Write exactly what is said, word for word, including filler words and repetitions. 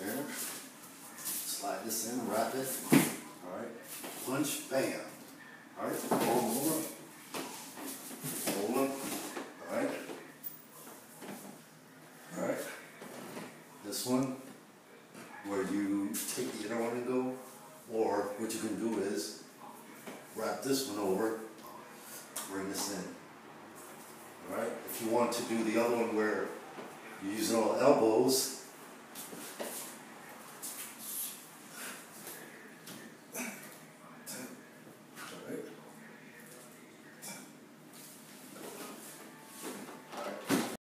there. Slide this in, wrap it. Alright. Punch, bam. Alright, hold them over. Hold them. Alright. Alright. This one, where you take the inner one and go, or what you can do is wrap this one over, bring this in. Alright, if you want to do the other one where you're using all elbows,